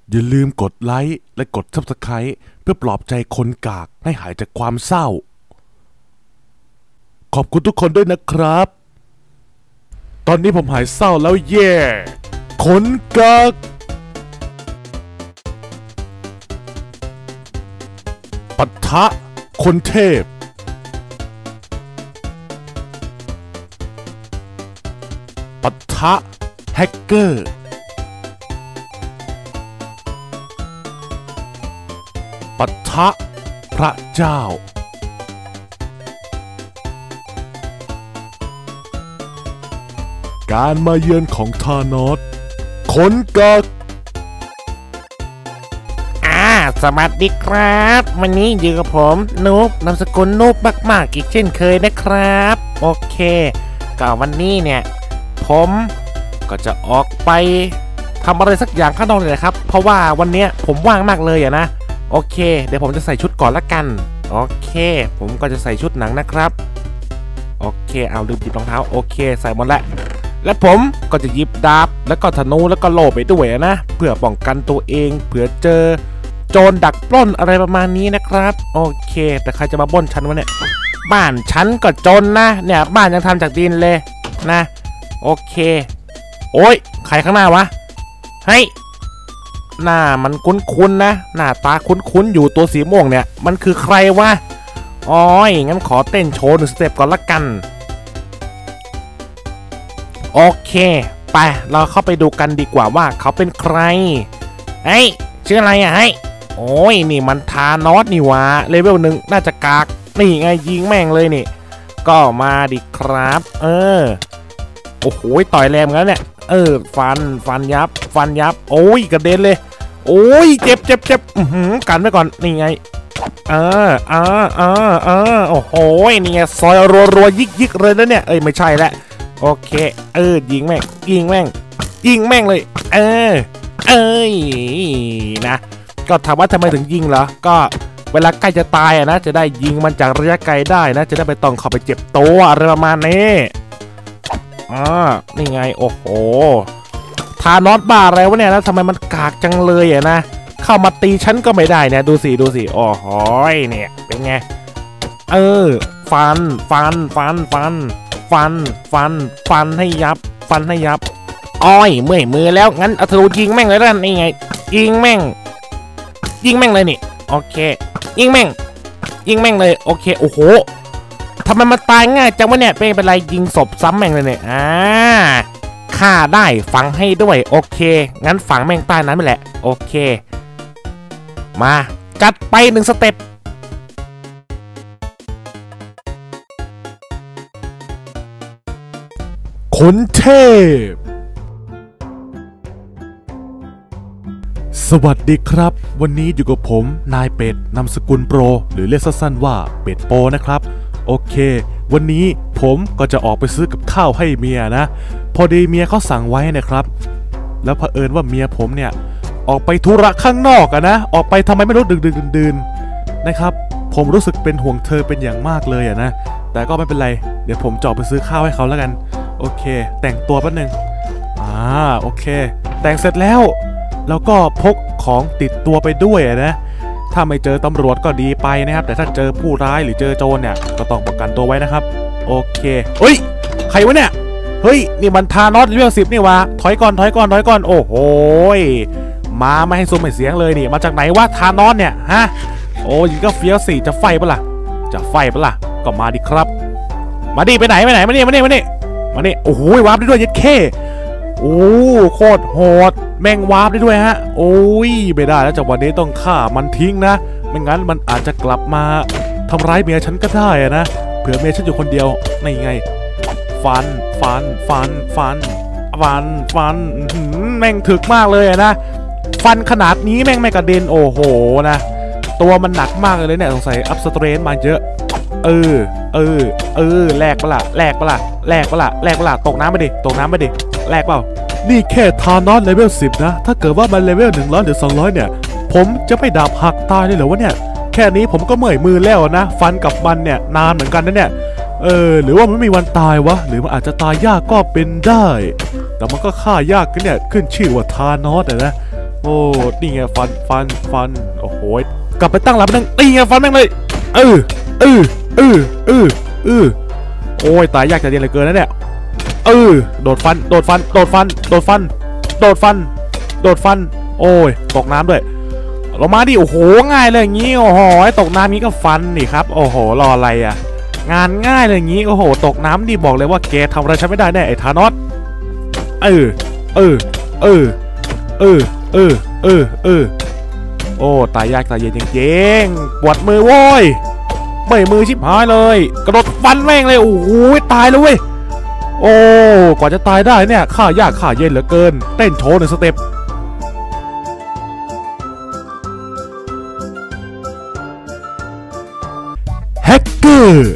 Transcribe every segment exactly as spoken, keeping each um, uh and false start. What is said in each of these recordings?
อย่าลืมกดไลค์และกด ซับสไครบ์ เพื่อปลอบใจคนกากให้หายจากความเศร้าขอบคุณทุกคนด้วยนะครับ ตอนนี้ผมหายเศร้าแล้วเย่คนกากปะทะคนเทพปะทะแฮกเกอร์ปะทะพระเจ้าการมาเยือนของธานอสคนกากอ่าสวัสดีครับวันนี้อยู่กับผมนูบนามสกุลนูบมากๆอีกเช่นเคยนะครับโอเคก็วันนี้เนี่ยผมก็จะออกไปทำอะไรสักอย่างข้างนอกเลยนะครับเพราะว่าวันนี้ผมว่างมากเลยอะนะโอเคเดี๋ยวผมจะใส่ชุดก่อนละกันโอเคผมก็จะใส่ชุดหนังนะครับโอเคเอาลืมหยิบรองเท้าโอเคใส่หมดแล้วและผมก็จะหยิบดาบแล้วก็ธนูแล้วก็โล่ไปด้วยนะเพื่อป้องกันตัวเองเผื่อเจอโจรดักปล้นอะไรประมาณนี้นะครับโอเคแต่ใครจะมาปล้นฉันวะเนี่ยบ้านฉันก็จนนะเนี่ยบ้านยังทำจากดินเลยนะโอเคโอ้ยใครข้างหน้าวะเฮ้ยหน้ามันคุ้นๆนะหน้าตาคุ้นๆอยู่ตัวสีม่วงเนี่ยมันคือใครวะอ๋อยงั้นขอเต้นโชว์หนึ่งสเต็ปก่อนละกันโอเคไปเราเข้าไปดูกันดีกว่าว่าเขาเป็นใครเฮ้ยชื่ออะไรอ่ะเฮ้ยโอ้ยนี่มันธานอสนี่วะเลเวลหนึ่งน่าจะกากนี่ไงยิงแม่งเลยนี่ก็มาดิครับเออโอ้โหต่อยแรงเหมือนกันเนี่ยเออฟันฟันยับฟันยับโอ้ยกระเด็นเลยโอ้ยเจ็บเจ็บเจ็บอือหือกันไว้ก่อนนี่ไงเออเออเออเออโอ้โหนี่ไงซอยรัวรัวยิกยิกเลยนะเนี่ยเอ้ยไม่ใช่แล้วโอเคเออยิงแม่งยิงแม่งยิงแม่งเลยเออเอ้ยนะก็ถามว่าทำไมถึงยิงเหรอก็เวลาใกล้จะตายอะนะจะได้ยิงมันจากระยะไกลได้นะจะได้ไม่ต้องเข้าไปเจ็บตัวอะไรประมาณนี้อ่านี่ไงโอ้โหธานอสบ้าอะไรวะเนี่ยแล้วทำไมมันกากจังเลยอะนะเข้ามาตีฉันก็ไม่ได้เนี่ยดูสิดูสิโอ้โหเนี่ยเป็นไงเออฟันฟันฟันฟันฟันฟันฟันให้ยับฟันให้ยับอ้อยเมื่อยมือแล้วงั้นเอาธนูยิงแม่งเลยแล้วนี่ไงยิงแม่งยิงแม่งเลยนี่โอเคยิงแม่งยิงแม่งเลยโอเคโอ้โหทำไมมันตายง่ายจังวะเนี่ยไม่เป็นไรยิงศพซ้ำแม่งเลยเนี่ยอ่าฆ่าได้ฝังให้ด้วยโอเคงั้นฝังแม่งใต้นั้นไปแหละโอเคมาจัดไปหนึ่งสเต็ปคนเทพสวัสดีครับวันนี้อยู่กับผมนายเป็ดนามสกุลโปรหรือเรียกสั้นๆว่าเป็ดโปนะครับโอเควันนี้ผมก็จะออกไปซื้อกับข้าวให้เมียนะพอดีเมียเขาสั่งไว้นะครับแล้วเผอิญว่าเมียผมเนี่ยออกไปธุระข้างนอกอะนะออกไปทำไมไม่รู้ดึกๆดื่นๆนะครับผมรู้สึกเป็นห่วงเธอเป็นอย่างมากเลยอะนะแต่ก็ไม่เป็นไรเดี๋ยวผมจะออกไปซื้อข้าวให้เขาแล้วกันโอเคแต่งตัวแป๊บนึงอ่าโอเคแต่งเสร็จแล้วแล้วก็พกของติดตัวไปด้วยนะถ้าไม่เจอตำรวจก็ดีไปนะครับแต่ถ้าเจอผู้ร้ายหรือเจอโจรเนี่ยก็ต้องป้องกันตัวไว้นะครับโอเคเฮ้ยใครวะเนี่ยเฮ้ยนี่มันธานอสเลเวลสิบนี่วะถอยก่อนถอยก่อนถอยก่อนโอ้โหมาไม่ให้ซุ้มไม่เสียงเลยนี่มาจากไหนวะธานอสเนี่ยฮะโอ้ยก็เฟี้ยวสิจะไฟปะล่ะจะไฟปะล่ะก็มาดิครับมาดิไปไหนไปไหนมาดิมาดิมาดิมาดิโอ้โหวาร์ปได้ด้วยยัดเข้โอ้โคตรโหดแม่งวาร์ปได้ด้วยฮะโอ้ยไม่ได้แล้วจากวันนี้ต้องฆ่ามันทิ้งนะไม่งั้นมันอาจจะกลับมาทำร้ายเมียฉันก็ได้นะเผื่อเมียฉันอยู่คนเดียวนี่ไงฟันฟันฟันฟันฟันฟันแม่งถึกมากเลยนะฟันขนาดนี้แม่งไม่กระเด็นโอ้โหนะตัวมันหนักมากเลยเนี่ยสงสัยอัพสเตรนมาเยอะเออเออเออแลกปะล่ะแลกปะล่ะแลกปะล่ะแลกปะล่ะตกน้ำไปดิตกน้ำไปดิแลกเปล่านี่แค่ธานอสเลเวลสิบนะถ้าเกิดว่ามันเลเวลหนึ่งร้อยหรือสองร้อยเนี่ยผมจะไม่ดาบหักตายเลยเหรอวะเนี่ยแค่นี้ผมก็เมื่อยมือแล้วนะฟันกับมันเนี่ยนานเหมือนกันนะเนี่ยเออหรือว่ามันไม่มีวันตายวะหรือมันอาจจะตายยากก็เป็นได้แต่มันก็ฆ่ายากกันเนี่ยขึ้นชื่อว่าธานอสนะโอ้นี่ไงฟันฟันฟันโอ้โหกลับไปตั้งหลักนั่งนี่ไงฟันแม่งเลยเออเออเออเออเออโอ้ยตายยากจะเรียนเหลือเกินนะเนี่ยเออโดดฟันโดดฟันโดดฟันโดดฟันโดดฟันโดดฟันโอ้ยตกน้ำด้วยลงมาดิโอ้โหง่ายเลยอย่างงี้โอ้โหตกน้ำนี้ก็ฟันนี่ครับโอ้โหรออะไรอ่ะงานง่ายเลยอย่างงี้โอ้โหตกน้ำดิบอกเลยว่าแกทำอะไรฉันไม่ได้แน่ไอ้ธานอสเออเออเออเออเออเออเออโอ้ตายยากตายเย็นจริงๆปวดมือโว้ยเมื่อยมือชิบหายเลยกระโดดฟันแม่งเลยโอ้โหตายเลยเว้ยโอ้กว่าจะตายได้เนี่ยข้ายากข้าเย็นเหลือเกินเต้นโชว์หนึ่งสเต็ปแฮกเกอร์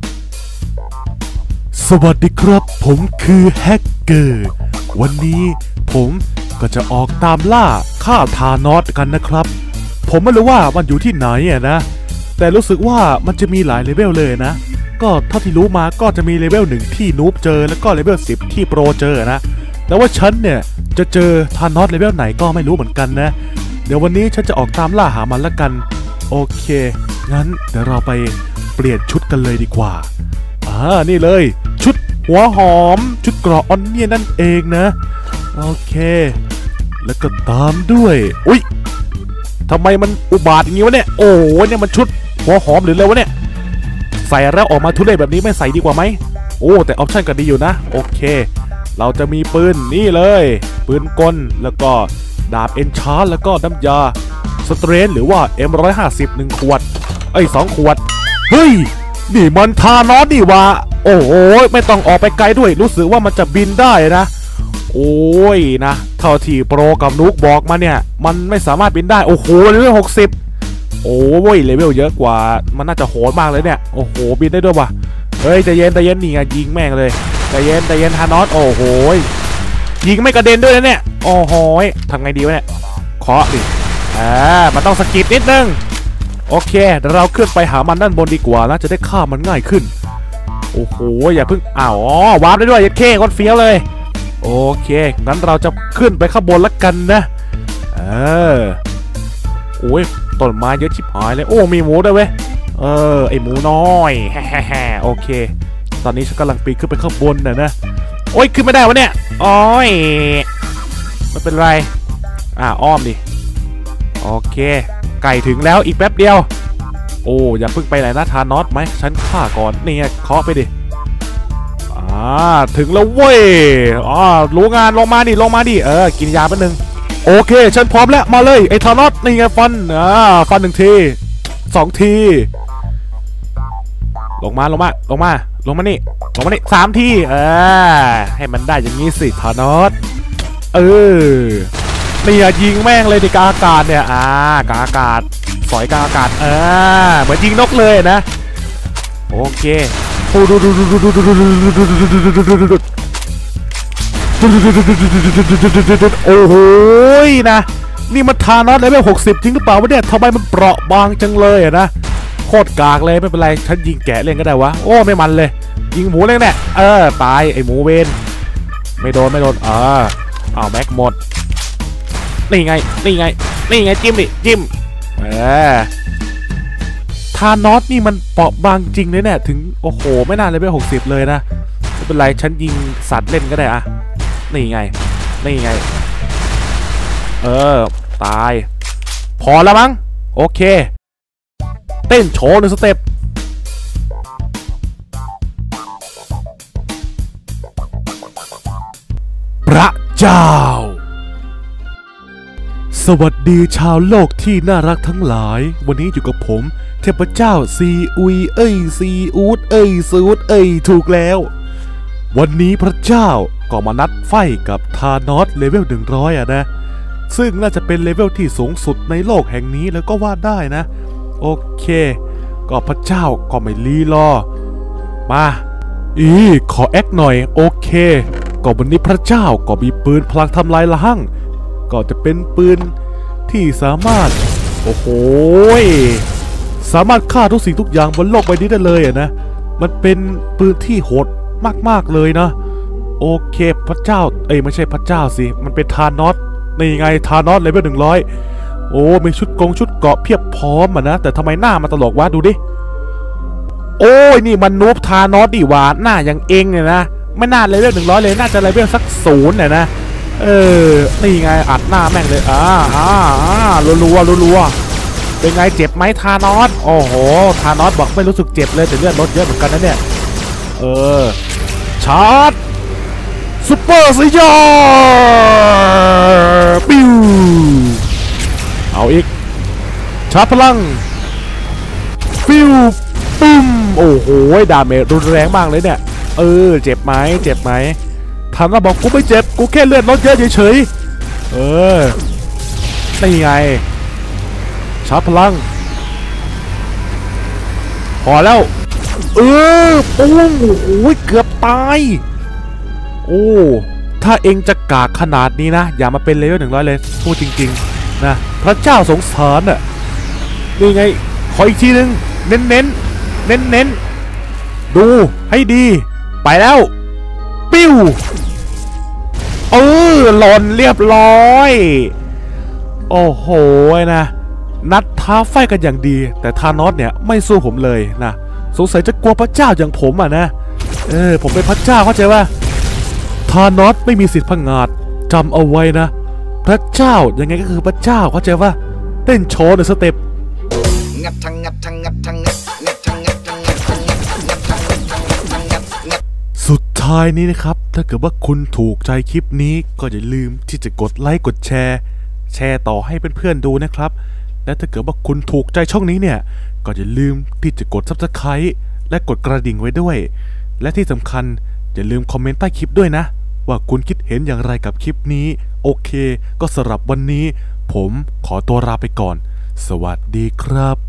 สวัสดีครับผมคือแฮกเกอร์วันนี้ผมก็จะออกตามล่าฆ่าธานอสกันนะครับผมไม่รู้ว่ามันอยู่ที่ไหนอ่ะนะแต่รู้สึกว่ามันจะมีหลายเลเวลเลยนะก็เท่าที่รู้มาก็จะมีเลเวลหนึ่งที่นูบเจอแล้วก็เลเวลสิบที่โปรเจอนะแต่ว่าฉันเนี่ยจะเจอธานอสเลเวลไหนก็ไม่รู้เหมือนกันนะเดี๋ยววันนี้ฉันจะออกตามล่าหามันละกันโอเคงั้นเดี๋ยวเราไปเปลี่ยนชุดกันเลยดีกว่าอ่านี่เลยชุดหัวหอมชุดเกราะออนเนียนนั่นเองนะโอเคแล้วก็ตามด้วยอุ๊ยทำไมมันอุบาทอย่างงี้วะเนี่ยโอ้โหเนี่ยมันชุดหัวหอมหรืออะไรวะเนี่ยใส่แล้วออกมาทุเรศแบบนี้ไม่ใส่ดีกว่าไหมโอ้แต่ออปชั่นก็ดีอยู่นะโอเคเราจะมีปืนนี่เลยปืนกลแล้วก็ดาบเอนชาร์แล้วก็น้ำยาสเตรนหรือว่า เอ็ม หนึ่งร้อยห้าสิบ หนึ่งขวดเอ้ยสองขวดเฮ้ยนี่มันธานอสนี่วะโอ้โหไม่ต้องออกไปไกลด้วยรู้สึกว่ามันจะบินได้นะโอ้ยนะเท่าที่โปรกับนุกบอกมาเนี่ยมันไม่สามารถบินได้โอ้โหเลเวลหกสิบโอ้ยเลเวลเยอะกว่ามันน่าจะโหดมากเลยเนี่ยโอ้โหบินได้ด้วยว่ะเฮ้ยใจเย็นใจเย็นนี่ไงยิงแม่งเลยใจเย็นใจเย็นธานอสโอ้โหยิงไม่กระเด็นด้วยนะเนี่ยโอ้โหทำไงดีวะเนี่ยเคาะดิอ่ามันต้องสกิปนิดนึงโอเคเดี๋ยวเราขึ้นไปหามันด้านบนดีกว่านะจะได้ฆ่ามันง่ายขึ้นโอ้โหอย่าเพิ่งอ้าวอ๋อวาร์ปได้ด้วยยัดเข้ก้อนเฟี้ยวเลยโอเคงั้นเราจะขึ้นไปข้างบนละกันนะเออโอ้ยต้นไม้เยอะชิบหายเลยโอ้มีหมูด้วยเว้ยเออไอหมูน้อยแฮ่แฮ่โอเคตอนนี้ฉันกำลังปีนขึ้นไปข้างบนน่ะนะโอ้ยขึ้นไม่ได้วะเนี่ยโอ้ยไม่เป็นไรอ่าอ้อมดิโอเคไก่ถึงแล้วอีกแป๊บเดียวโอ้อย่าเพิ่งไปไหนนะธานอสไหมฉันฆ่าก่อนนี่ไงเคาะไปดิอ่าถึงแล้วเว้ยอ๋อรู้งานลงมาดิลงมาดิเออกินยาแป๊บนึงโอเคฉันพร้อมแล้วมาเลยไอ้ธานอสนี่ไงฟันอ่าฟันหนึ่งทีสองทีลงมาลงมาลงมาลงมานี่ลงมานี่สามทีเออให้มันได้อย่างนี้สิธานอสเออนี่ยิงแม่งเลยในกลางอากาศเนี่ยอ่ากลางอากาศสอยกลางอากาศเออเหมือนยิงนกเลยนะโอเคโอ้โหนะนี่มันธานอสเลเวลหกสิบจริงหรือเปล่าวะเนี่ยทำไมมันเปราะบางจังเลยอะนะโคตรกากเลยไม่เป็นไรฉันยิงแกะเล่นก็ได้วะโอ้ไม่มันเลยยิงหมูเล่นแน่เออตายไอหมูเวนไม่โดนไม่โดนเออเอาแม็กหมดนี่ไงนี่ไงนี่ไงจิ้มดิจิ้มเออธานอสนี่มันเปราะบางจริงเลยเนี่ยถึงโอ้โหไม่น่าเลยไปหกสิบเลยนะไม่เป็นไรฉันยิงสัตว์เล่นก็ได้อะนี่ไงนี่ไงเออตายพอแล้วมั้งโอเคเต้นโชว์หนึ่งสเต็ปพระเจ้าสวัสดีชาวโลกที่น่ารักทั้งหลายวันนี้อยู่กับผมเทพเจ้าซีอุยเอ้ยซีอูดเอ้ยซูดเอ้ยถูกแล้ววันนี้พระเจ้าก็มานัดไฟกับธานอสเลเวลหนึ่งร้อยอ่ะนะซึ่งน่าจะเป็นเลเวลที่สูงสุดในโลกแห่งนี้แล้วก็ว่าได้นะโอเคก็พระเจ้าก็ไม่รีรอมาอีขอแอคหน่อยโอเคก็วันนี้พระเจ้าก็มีปืนพลังทำลายล้างก็จะเป็นปืนที่สามารถโอ้โหสามารถฆ่าทุกสิ่งทุกอย่างบนโลกใบนี้ได้เลยอะนะมันเป็นปืนที่โหดมากๆเลยนะโอเคพระเจ้าเอ้ยไม่ใช่พระเจ้าสิมันเป็นธานอสนี่ไงธานอสเลเวลหนึ่งร้อยโอ้มีชุดกงชุดเกราะเพียบพร้อมอ่ะนะแต่ทำไมหน้ามันตลกวะดูดิโอ้ยนี่มันนูบธานอสดิวะหน้าอย่างเองเนี่ยนะไม่น่าเลเวลหนึ่งร้อยเลยน่าจะเลเวลสักศูนย์เนี่ยนะเออนี่ไงอัดหน้าแม่งเลยอ่าอ่าอ่ารัวรัวรัวเป็นไงเจ็บไหมธานอสโอ้โหธานอสบอกไม่รู้สึกเจ็บเลยแต่เลือดลดเยอะเหมือนกันนะเนี่ยเออชาร์จซุปเปอร์สยามปิ้วเอาอีกชาร์จพลังฟิวปุ้มโอ้โหดาเมจรุนแรงมากเลยเนี่ยเออเจ็บไหมเจ็บไหมทำแล้วบอกกูไม่เจ็บกูแค่เลือดลดเยอะเฉยๆเออนี่ไงชาร์จพลังพอแล้วเออปุ้งโอ้ยเกือบตายโอ้ถ้าเองจะกากขนาดนี้นะอย่ามาเป็นเลเวลหนึ่งร้อยเลยพูดจริงๆนะพระเจ้าสงสารน่ะนี่ไงขออีกทีนึงเน้นเน้นเน้นเน้นดูให้ดีไปแล้วปิ้วเออหล่นเรียบร้อยโอ้โหนะนัดท้าไฟกันอย่างดีแต่ธานอสเนี่ยไม่สู้ผมเลยนะสงสัยจะกลัวพระเจ้าอย่างผมอ่ะนะเออผมเป็นพระเจ้าเข้าใจว่าธานอสไม่มีสิทธิ์พังงาดจำเอาไว้นะพระเจ้ายังไงก็คือพระเจ้าเข้าใจว่าเต้นโชว์ในสเต็ปงับทังงับทังงับทังงับงับทังงับทังงับทังงับงับทังงับทังงับทังงับงับสุดท้ายนี้นะครับถ้าเกิดว่าคุณถูกใจคลิปนี้ก็อย่าลืมที่จะกดไลค์กดแชร์แชร์ต่อให้เพื่อนๆดูนะครับและถ้าเกิดว่าคุณถูกใจช่องนี้เนี่ยก็อย่าลืมที่จะกด ซับสไครบ์ และกดกระดิ่งไว้ด้วยและที่สำคัญอย่าลืมคอมเมนต์ใต้คลิปด้วยนะว่าคุณคิดเห็นอย่างไรกับคลิปนี้โอเคก็สำหรับวันนี้ผมขอตัวลาไปก่อนสวัสดีครับ